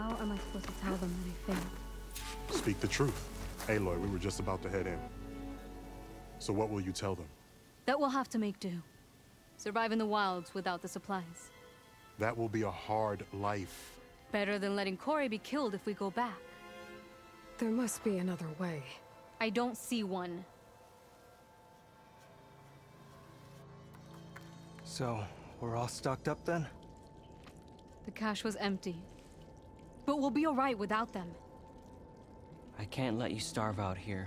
How am I supposed to tell them that I failed? Speak the truth. Aloy, we were just about to head in. So what will you tell them? That we'll have to make do. Survive in the wilds without the supplies. That will be a hard life. Better than letting Corey be killed if we go back. There must be another way. I don't see one. So, we're all stocked up then? The cache was empty. But we'll be alright without them. I can't let you starve out here.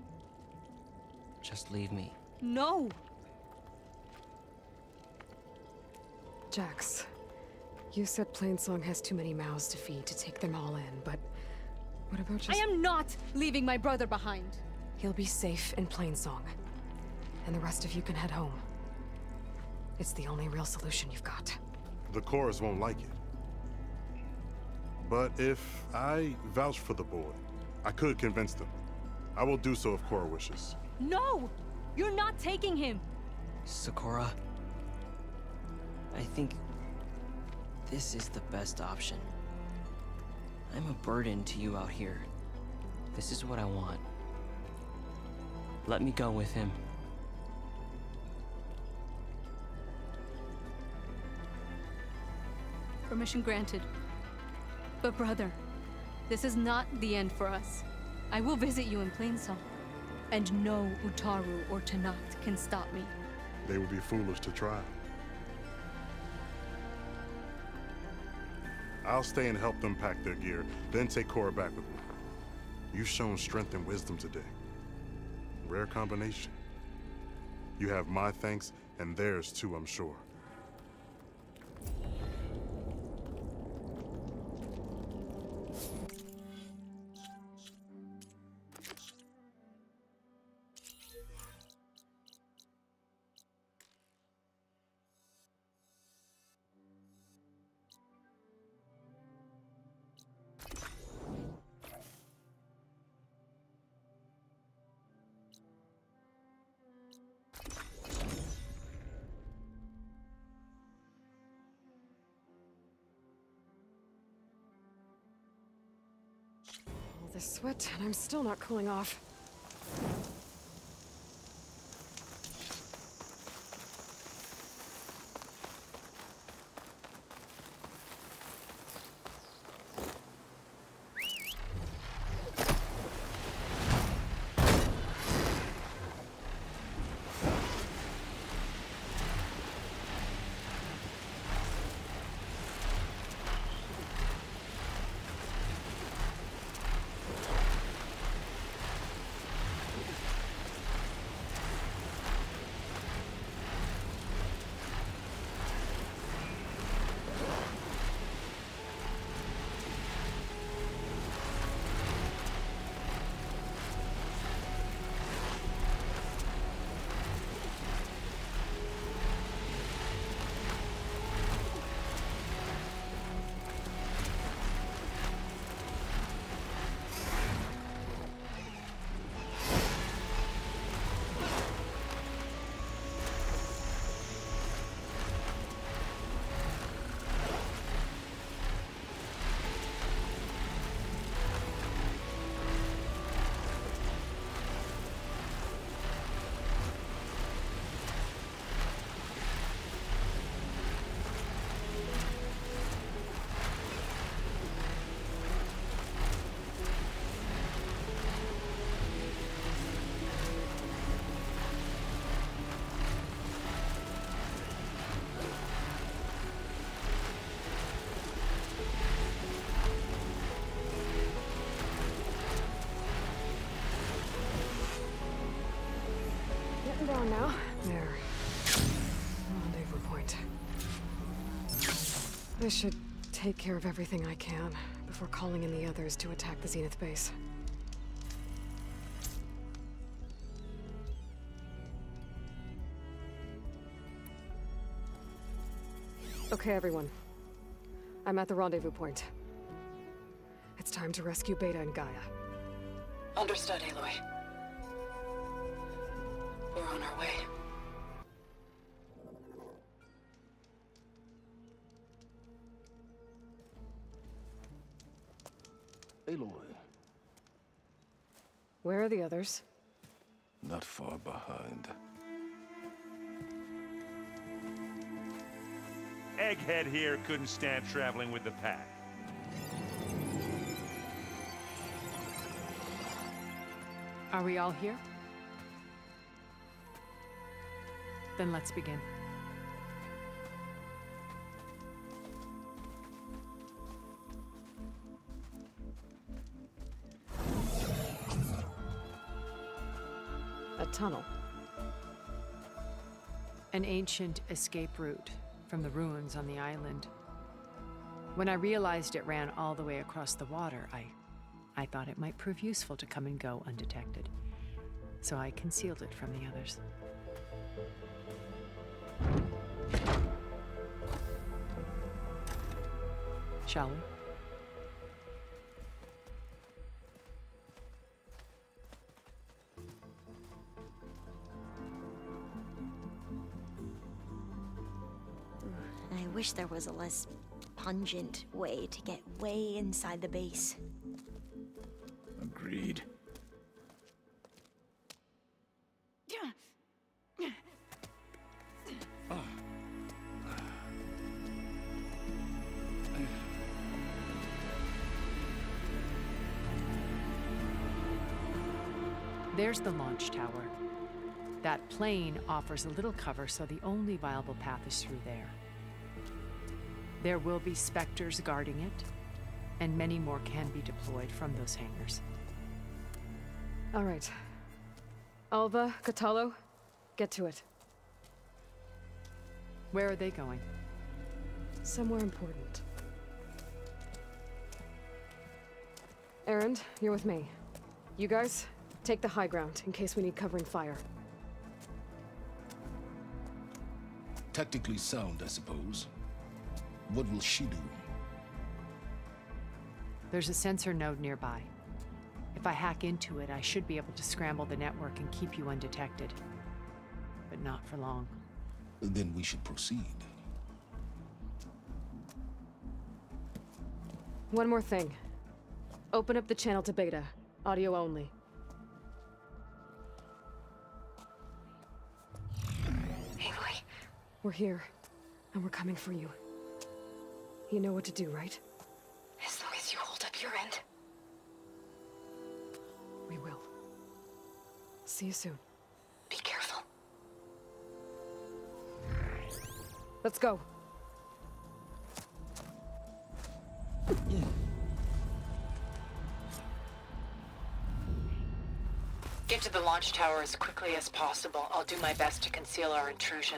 Just leave me. No! Jax, you said Plainsong has too many mouths to feed to take them all in, but what about just— I am not leaving my brother behind! He'll be safe in Plainsong, and the rest of you can head home. It's the only real solution you've got. The chorus won't like it. But if I vouch for the boy, I could convince them. I will do so if Cora wishes. No! You're not taking him! Sakura, I think this is the best option. I'm a burden to you out here. This is what I want. Let me go with him. Permission granted. But brother, this is not the end for us. I will visit you in Plainsong. And no Utaru or Tanat can stop me. They would be foolish to try. I'll stay and help them pack their gear, then take Cora back with me. You've shown strength and wisdom today. Rare combination. You have my thanks, and theirs too, I'm sure. All this sweat, and I'm still not cooling off. Down now. There. Rendezvous point. I should take care of everything I can before calling in the others to attack the Zenith base. Okay, everyone. I'm at the rendezvous point. It's time to rescue Beta and Gaia. Understood, Aloy. We're on our way. Aloy, Where are the others? not far behind. Egghead here couldn't stand traveling with the pack. Are we all here? Then let's begin. A tunnel. An ancient escape route from the ruins on the island. When I realized it ran all the way across the water, I thought it might prove useful to come and go undetected. So I concealed it from the others. Shall we? I wish there was a less pungent way to get way inside the base. Agreed. There's the launch tower. That plane offers a little cover, so the only viable path is through there. There will be specters guarding it, and many more can be deployed from those hangars. All right. Alva, Catalo, get to it. Where are they going? Somewhere important. Erend, you're with me. You guys, take the high ground in case we need covering fire. Tactically sound, I suppose. What will she do? There's a sensor node nearby. If I hack into it, I should be able to scramble the network and keep you undetected. But not for long. Then we should proceed. One more thing. Open up the channel to beta. Audio only. Aloy, we're here, and we're coming for you. You know what to do, right? As long as you hold up your end. We will. See you soon. Be careful. Let's go. Get to the launch tower as quickly as possible. I'll do my best to conceal our intrusion.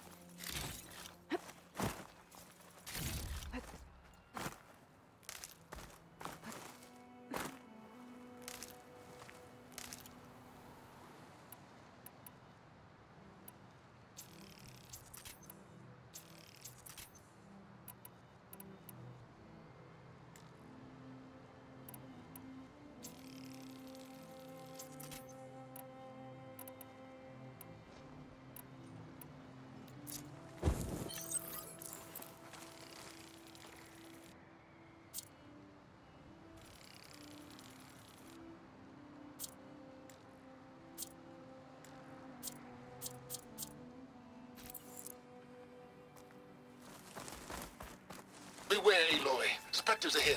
Beware, Aloy. Spectres ahead.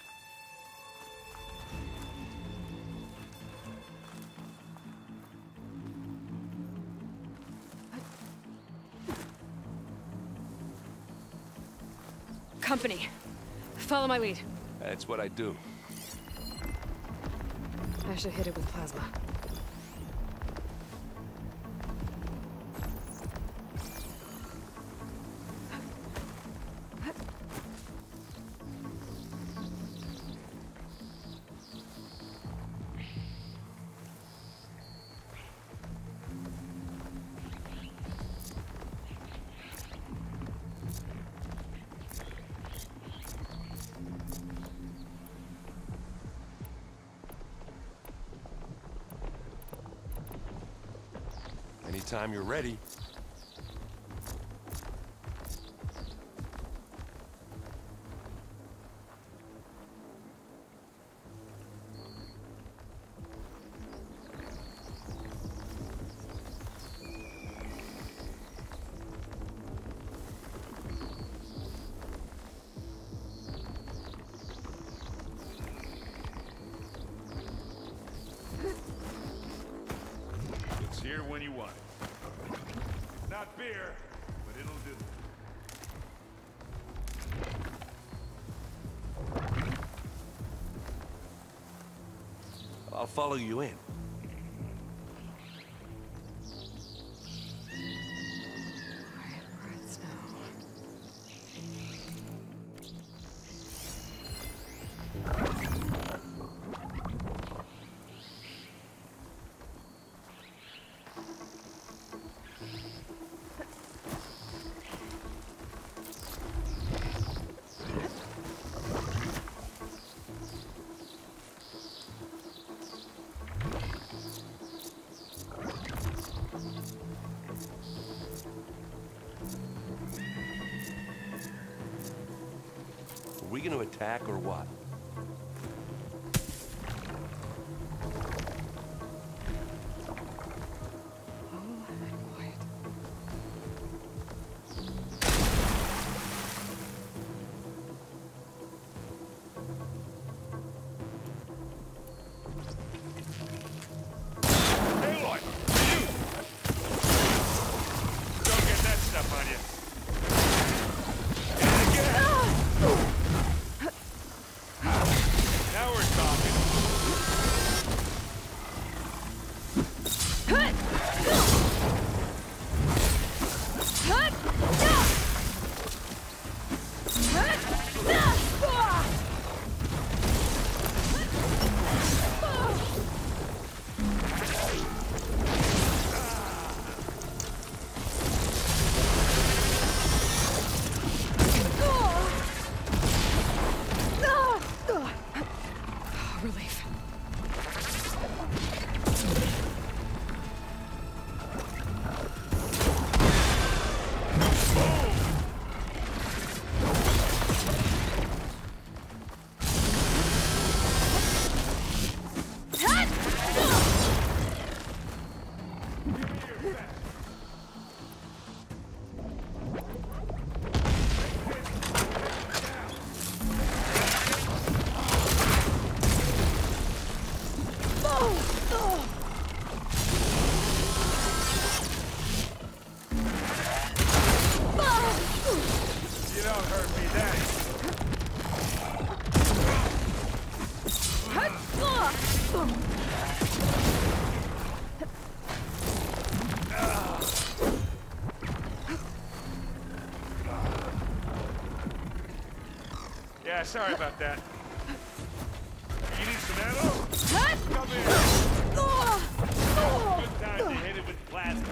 Company. Follow my lead. That's what I do. I should hit it with plasma. Anytime you're ready. when you want it. Not beer, but it'll do. I'll follow you in. Are we gonna attack or what? Aloy! You! Don't get that stuff on you. Now we're talking. Relief. You don't hurt me then. Yeah, sorry about that. You need some ammo? Come here. Good time to hit it with plasma.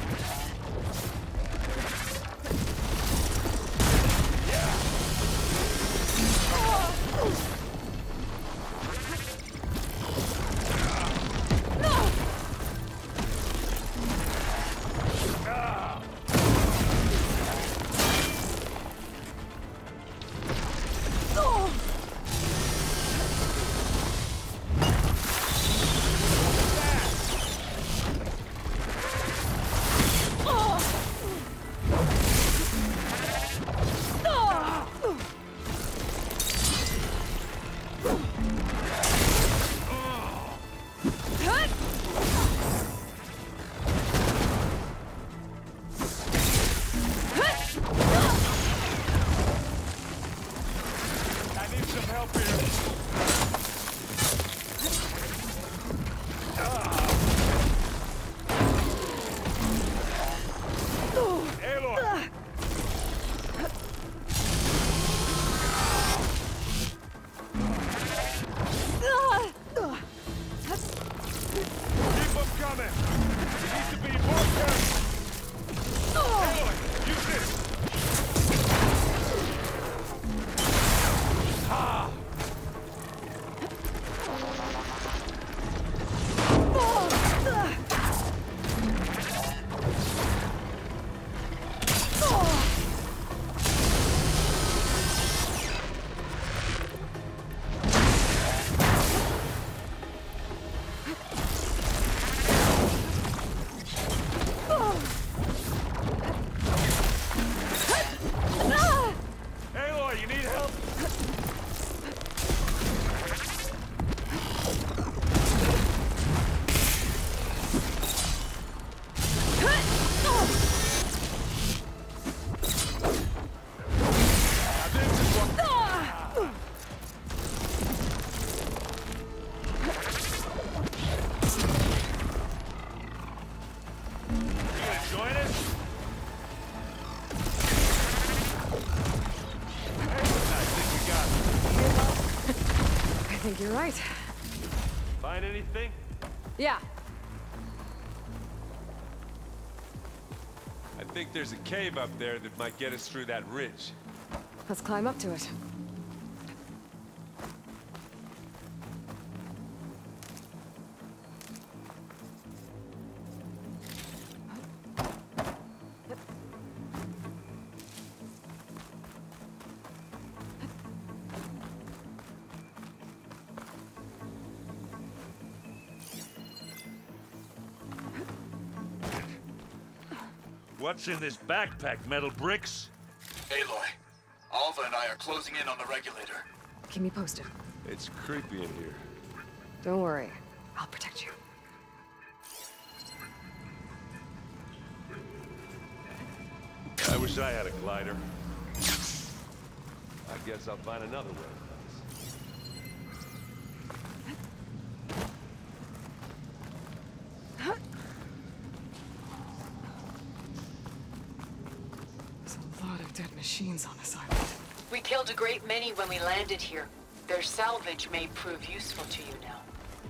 think you're right. Find anything? Yeah. I think there's a cave up there that might get us through that ridge. Let's climb up to it. What's in this backpack, metal bricks? Aloy, Alva and I are closing in on the regulator. Keep me posted. It's creepy in here. Don't worry. I'll protect you. I wish I had a glider. I guess I'll find another way. Dead machines on this island. We killed a great many when we landed here. Their salvage may prove useful to you now.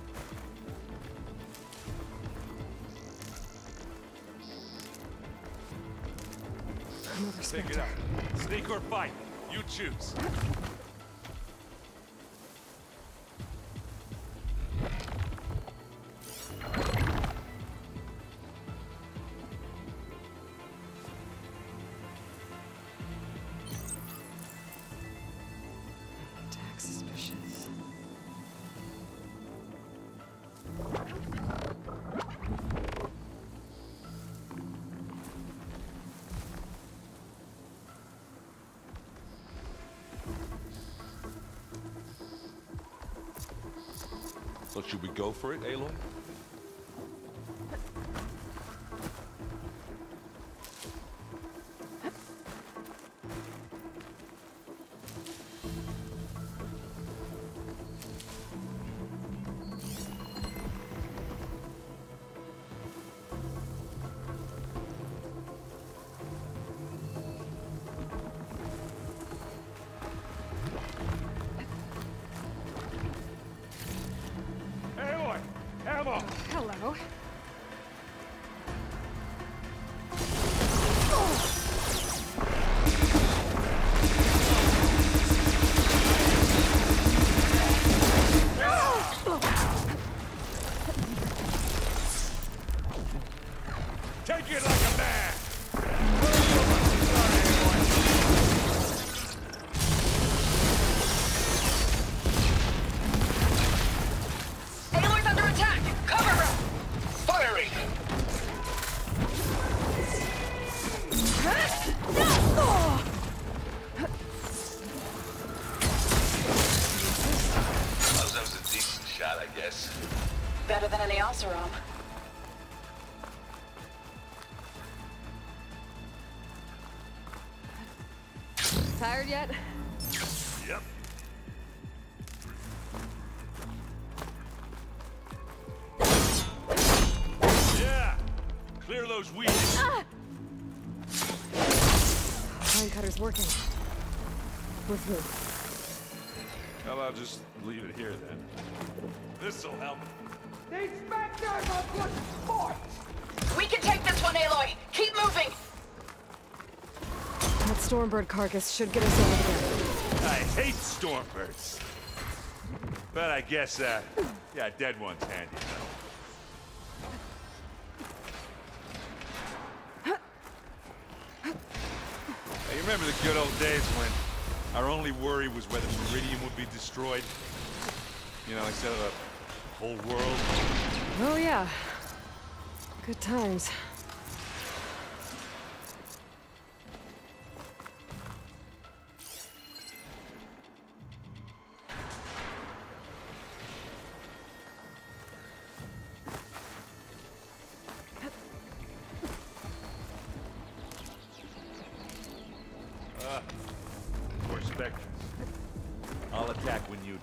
Another Pick it up. Sneak or fight. You choose. So should we go for it, Aloy? Hello. Take it like a man! Aloy's under attack! Cover her! Firing! Well, that was a decent shot, I guess. Better than any Oseram. Tired yet? Yep. Yeah! Clear those weeds. Pine cutter's working. We're through. Well, I'll just leave it here then. This'll help. These specters are good sport! We can take this one, Aloy! Keep moving! That Stormbird carcass should get us over the gap. I hate stormbirds. But I guess, yeah, dead one's handy, though. Hey, you remember the good old days when our only worry was whether Meridian would be destroyed? You know, instead of the whole world? Oh, yeah. Good times. Or specters. I'll attack when you do.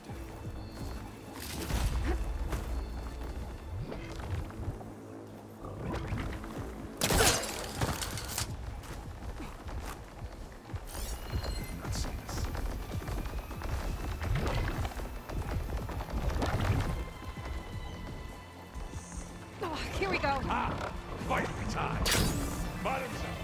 Ah! Fighting time! Bottoms up!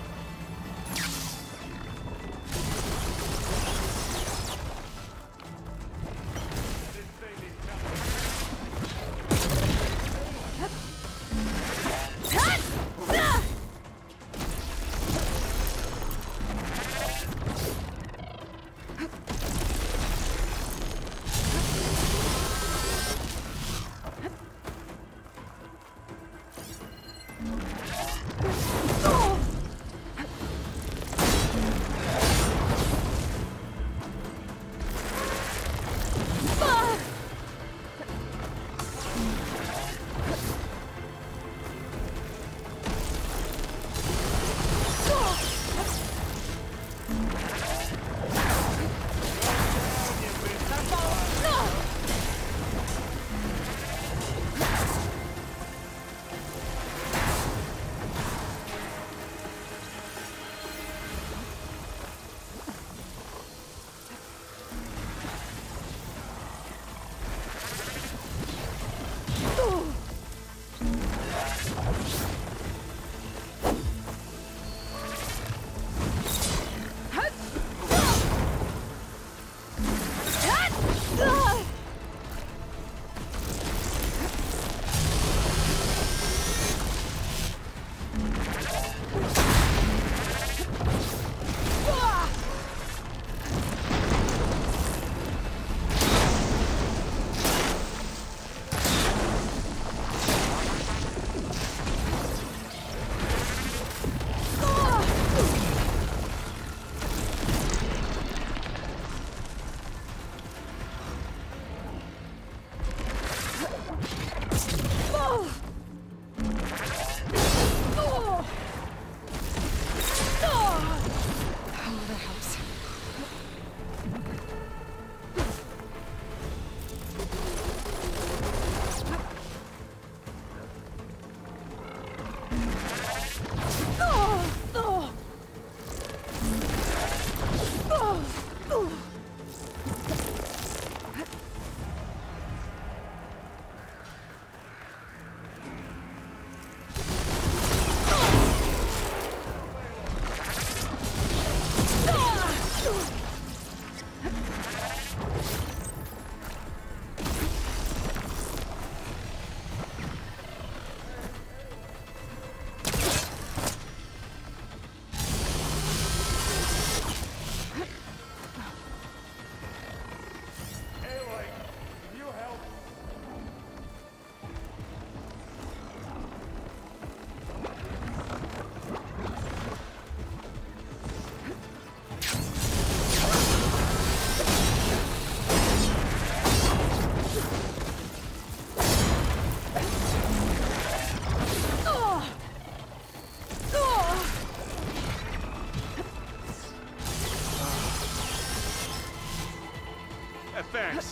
Thanks.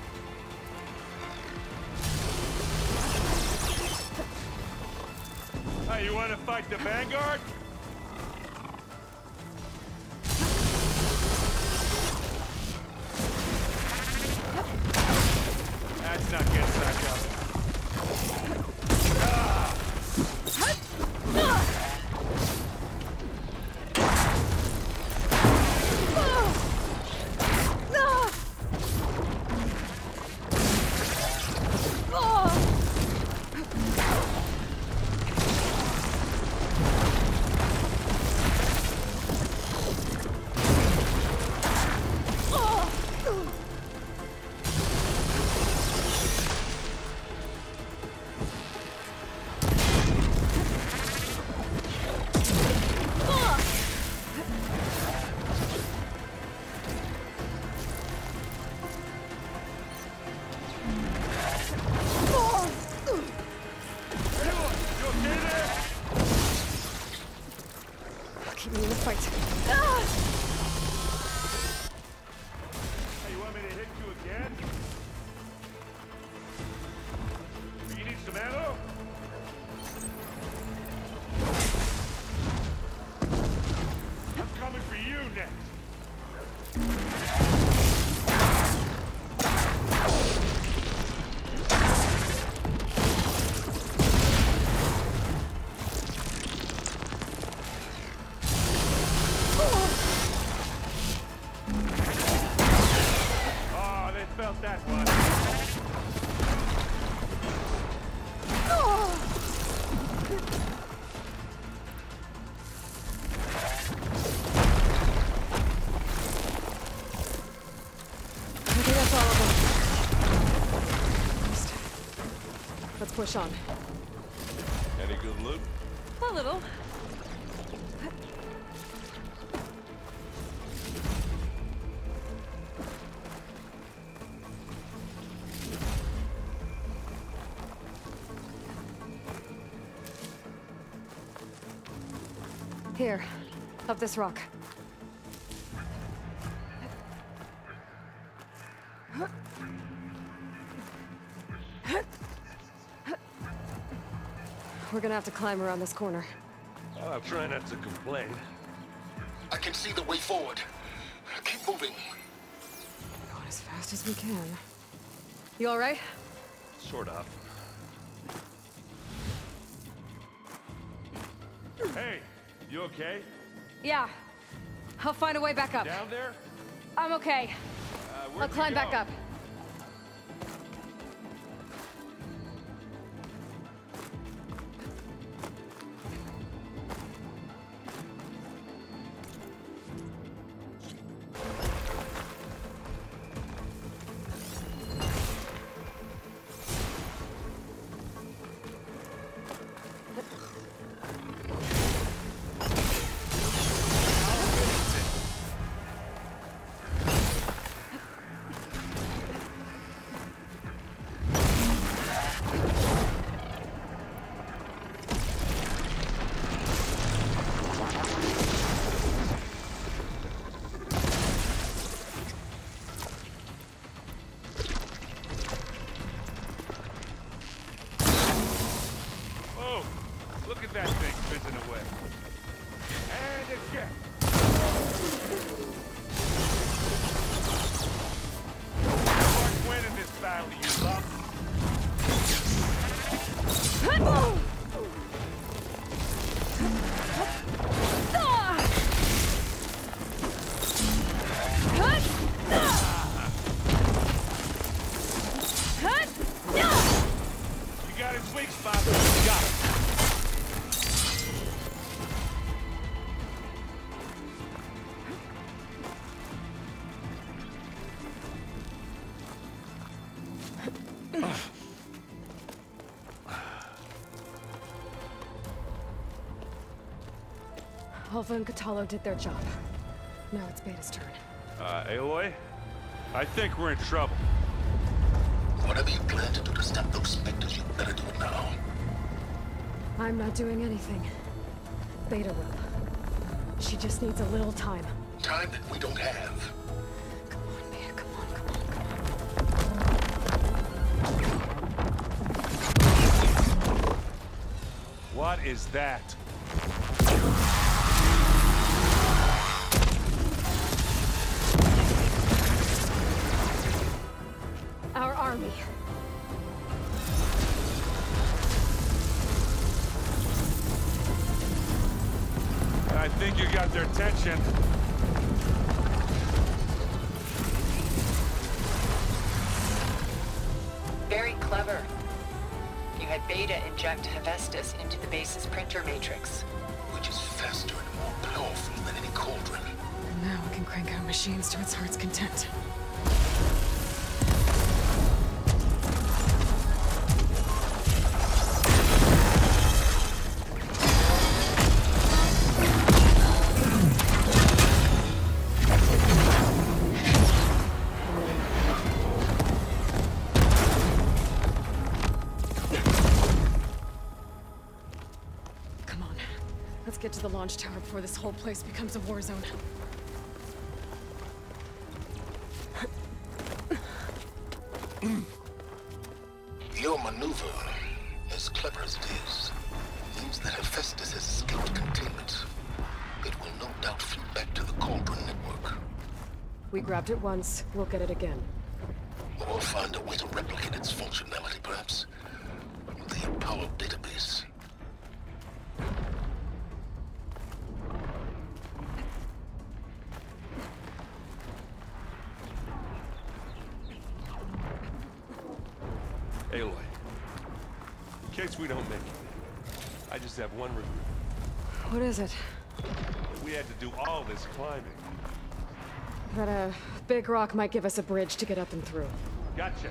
Hey, you want to fight the Vanguard? That's not getting back up. that, bud. Okay, that's all of them. Let's push on. Any good loot? A little. Here, up this rock. We're gonna have to climb around this corner. Well, I'll try not to complain. I can see the way forward. Keep moving. Going as fast as we can. You all right? Sort of. Hey, you okay? Yeah. I'll find a way back up. Down there? I'm okay. I'll climb back up. That thing fizzing away. And again. Mark winning this battle, you love. You got his weak spot. You got it. Alva and Katalo did their job. Now it's Beta's turn. Aloy? I think we're in trouble. Whatever you plan to do to stop those specters, you better do it now. I'm not doing anything. Beta will. She just needs a little time. Time that we don't have. Come on, Beta, come on, come on, come on. What is that? Our army. I think you got their attention. Very clever. You had Beta inject Hephaestus into the base's printer matrix. Which is faster and more powerful than any cauldron. And now we can crank out machines to its heart's content. Get to the launch tower before this whole place becomes a war zone. Your maneuver, as clever as it is, means that Hephaestus has escaped containment. It will no doubt flew back to the Cauldron network. We grabbed it once, we'll get it again. Or find a way to replicate its functionality, perhaps. The Apollo database. case we don't make it, I just have one regret. What is it? We had to do all this climbing. That a big rock might give us a bridge to get up and through. Gotcha.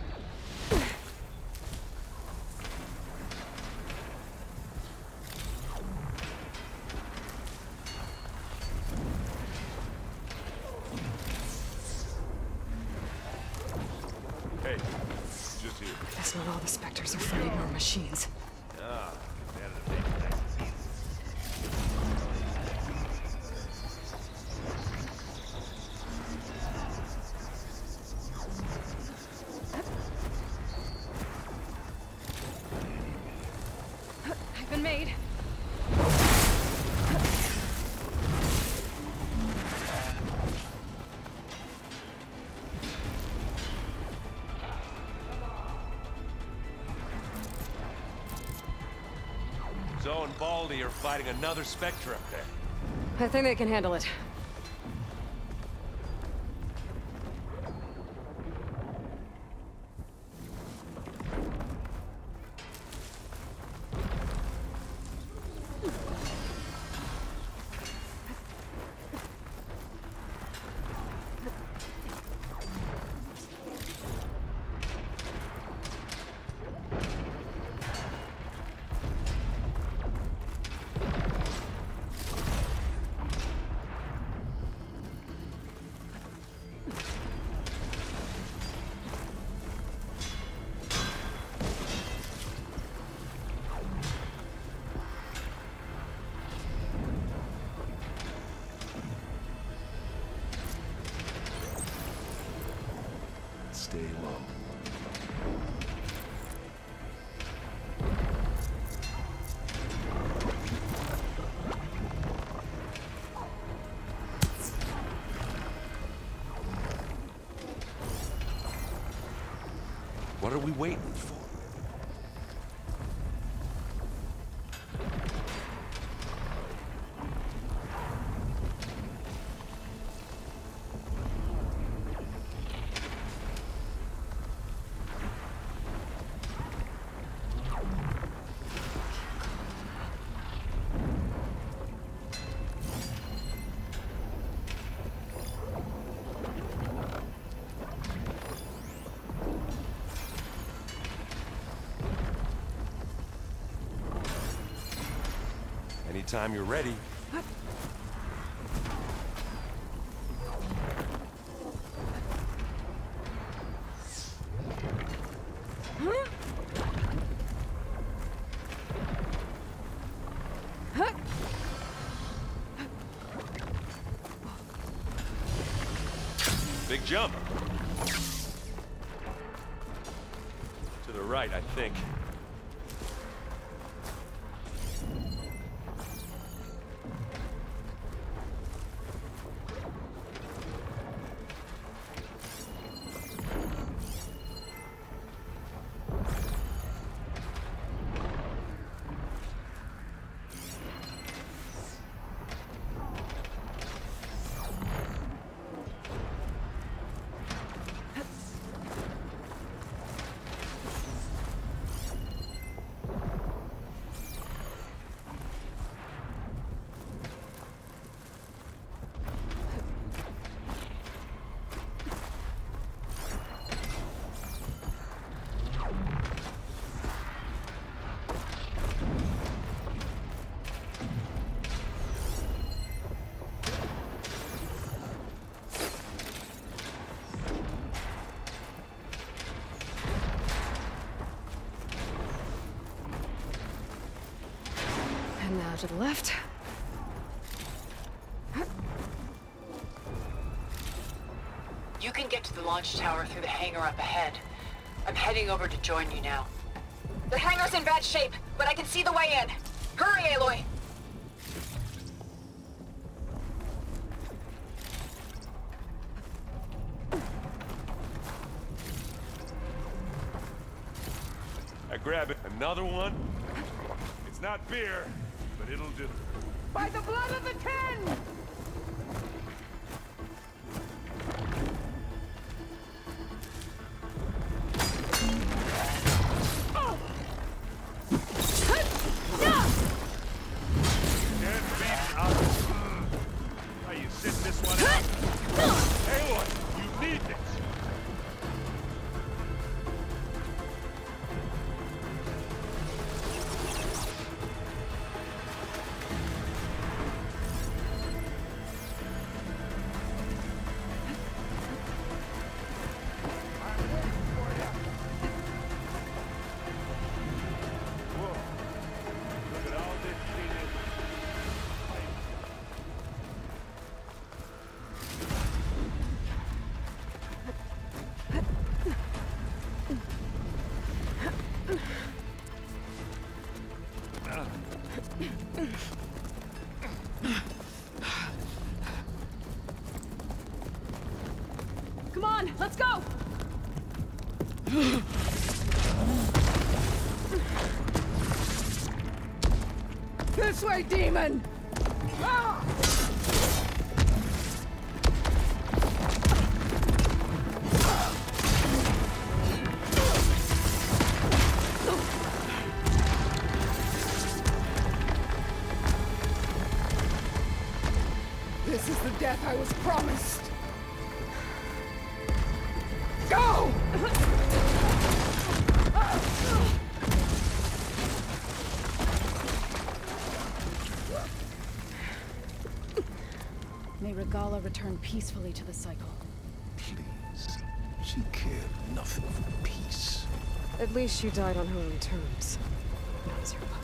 Hey, just here. Guess not all the specters are fighting our machines. Ah, that'll make it nice and easy. I've been made. Zoe and Baldy are fighting another Spectre up there. I think they can handle it. Stay low. What are we waiting for? Anytime you're ready. Big jump. To the right, I think. And now to the left. You can get to the launch tower through the hangar up ahead. I'm heading over to join you now. The hangar's in bad shape, but I can see the way in. Hurry, Aloy! I grab it. Another one? It's not beer, but it'll do. By the blood of the Ten! Let's go! This way, demon! Ah! This is the death I was promised. Go! May Regala return peacefully to the cycle. Please. She cared nothing for peace. At least she died on her own terms. Not as your puppet.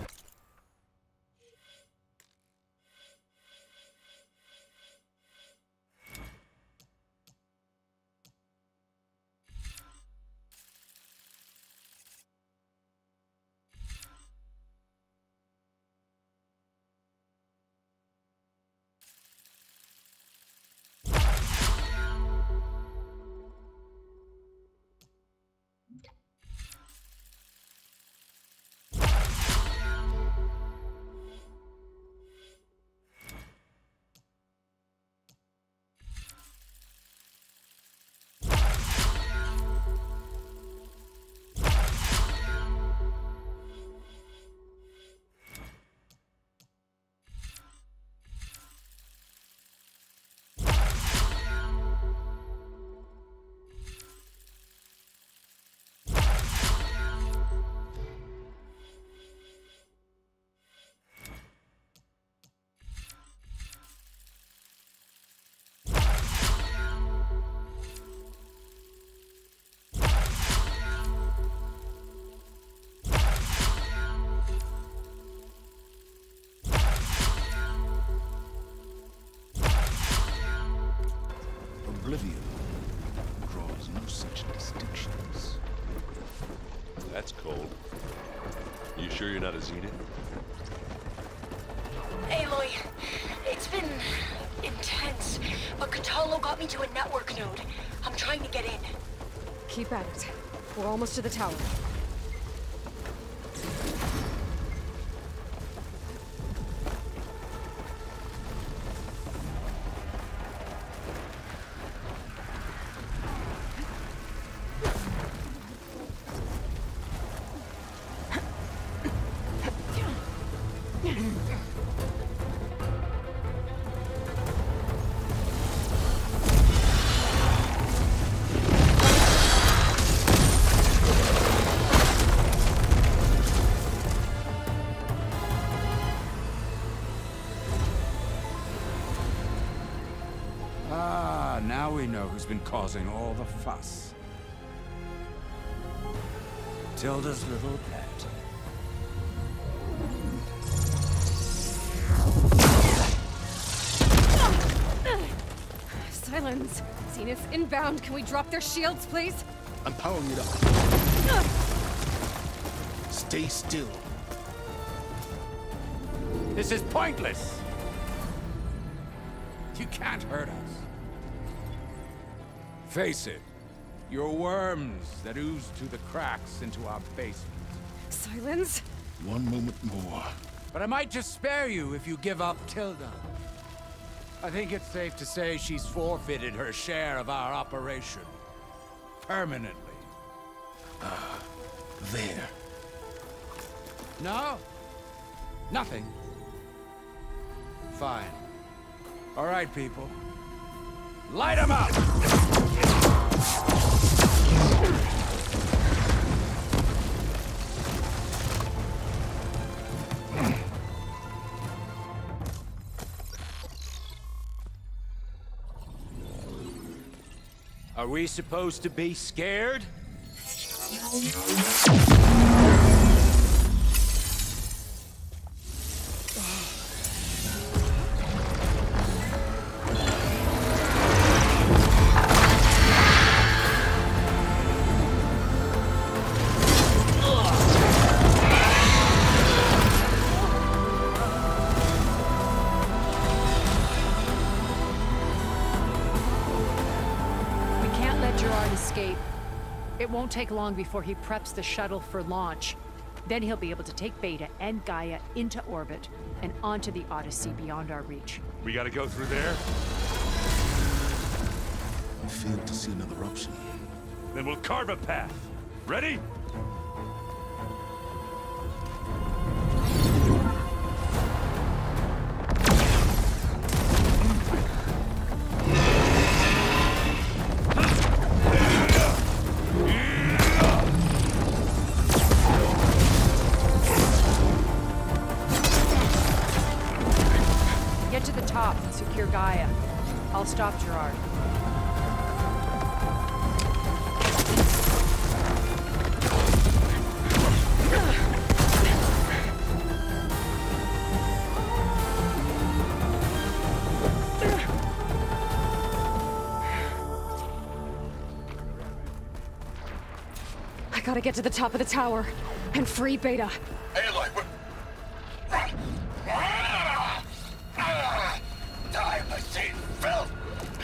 Oblivion draws no such distinctions. That's cold. You sure you're not a Zenith? Aloy, it's been intense, but Cthulhu got me to a network node. I'm trying to get in. Keep at it. We're almost to the tower. Now we know who's been causing all the fuss. Tilda's little pet. Sylens! Zeniths inbound. Can we drop their shields, please? I'm powering it up. Stay still. This is pointless! You can't hurt us. Face it, you're worms that ooze through the cracks into our basement. Sylens? One moment more. But I might just spare you if you give up Tilda. I think it's safe to say she's forfeited her share of our operation. Permanently. There. No? Nothing. Fine. All right, people. Light 'em up! Are we supposed to be scared? It won't take long before he preps the shuttle for launch. Then he'll be able to take Beta and Gaia into orbit and onto the Odyssey beyond our reach. We gotta go through there? I fail to see another option. Then we'll carve a path. Ready? Get to the top and secure Gaia. I'll stop Gerard. I gotta get to the top of the tower and free Beta. Aloy, die, my Satan filth!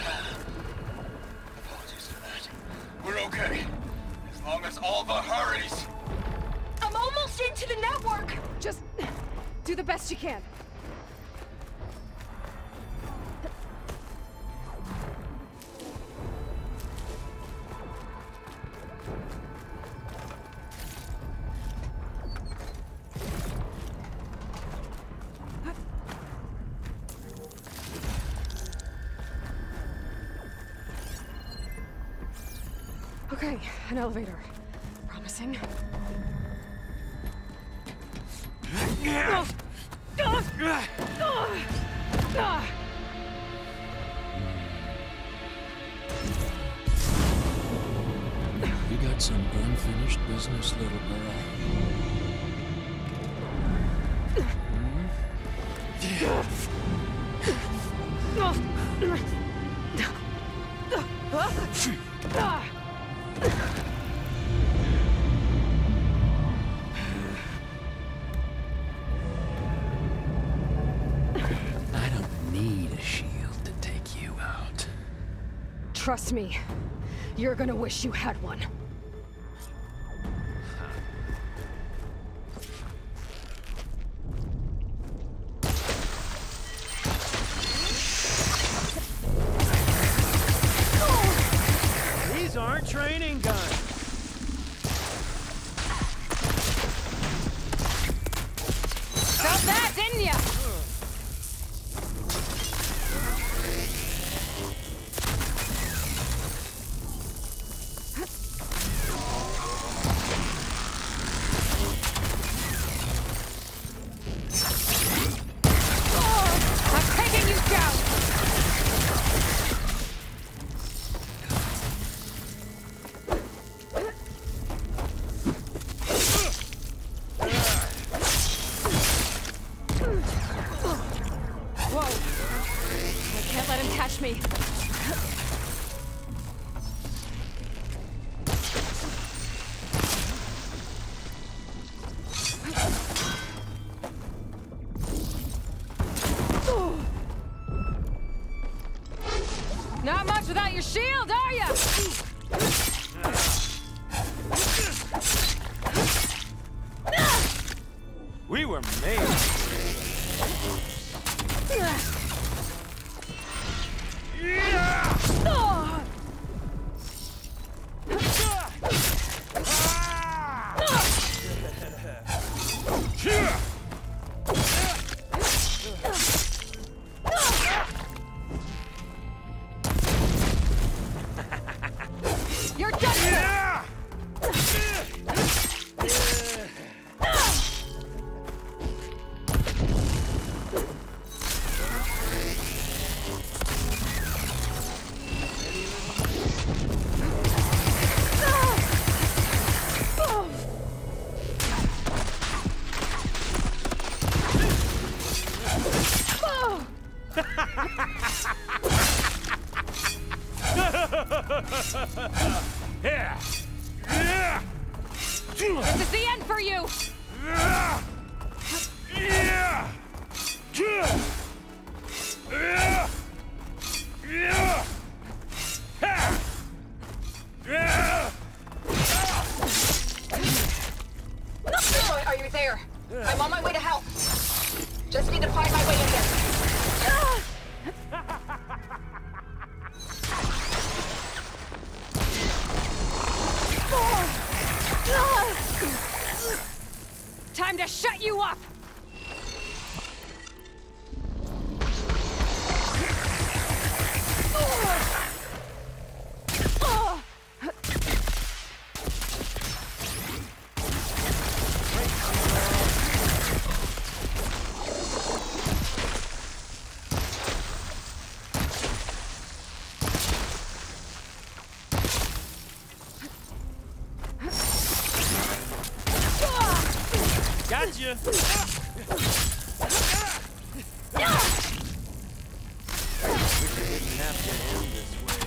Apologies for that. We're okay. As long as Alva hurries. I'm almost into the network! Just do the best you can. Okay, an elevator. Promising. You got some unfinished business, little girl. I don't need a shield to take you out. Trust me, you're gonna wish you had one. These aren't training guns. Felt that, didn't ya? Not much without your shield, are ya? We were made. You're done! This is the end for you! I'm on my way to help. Just need to find my way in there. Time to shut you up! Gotcha! Didn't have to end this way.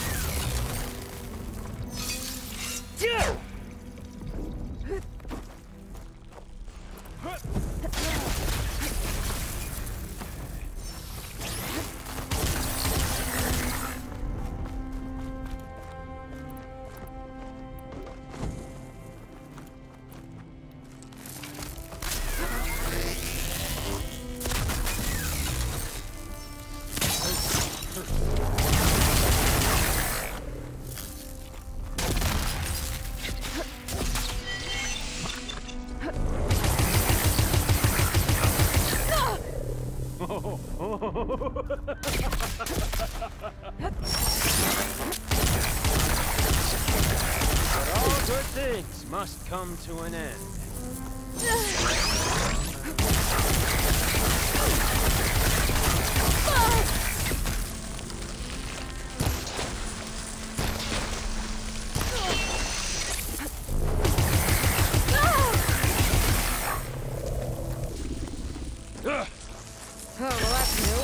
But all good things must come to an end. Oh, well, that's new.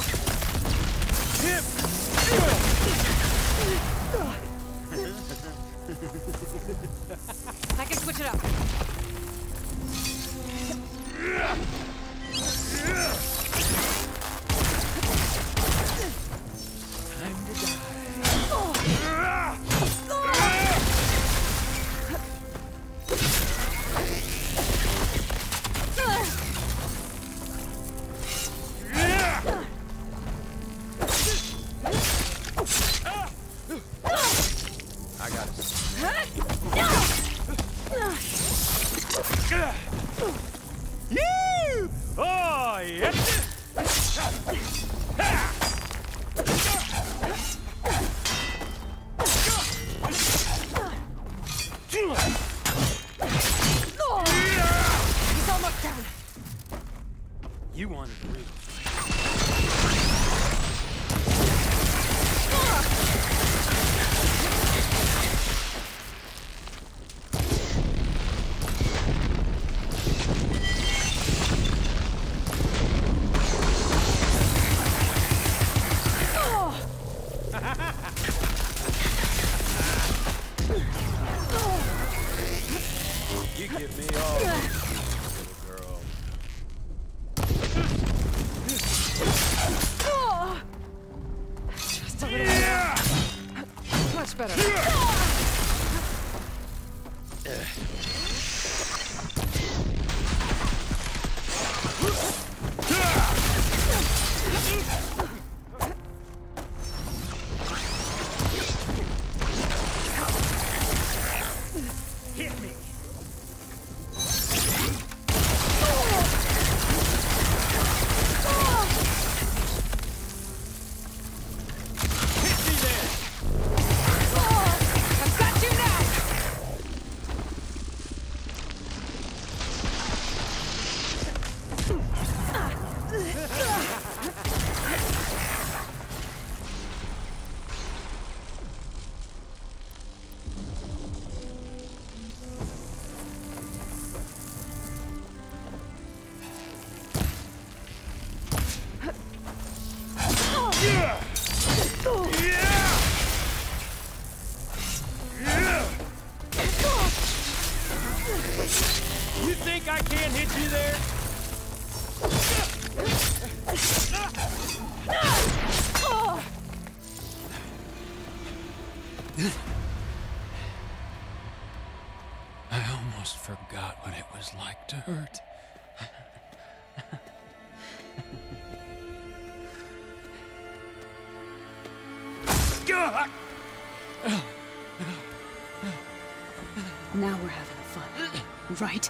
I can switch it up. Time to die. I got it. You! Oh, yeah! He's almost down. You wanted real. You give me all, little girl. Just a little more. Much better. Hit me. You think I can't hit you there? I almost forgot what it was like to hurt. Now we're having fun, right?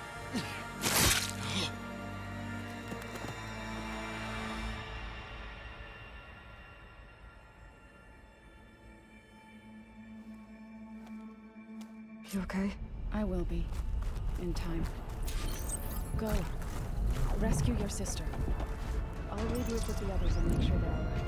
You okay? I will be. In time. Go. Rescue your sister. I'll regroup with the others and make sure they're alright.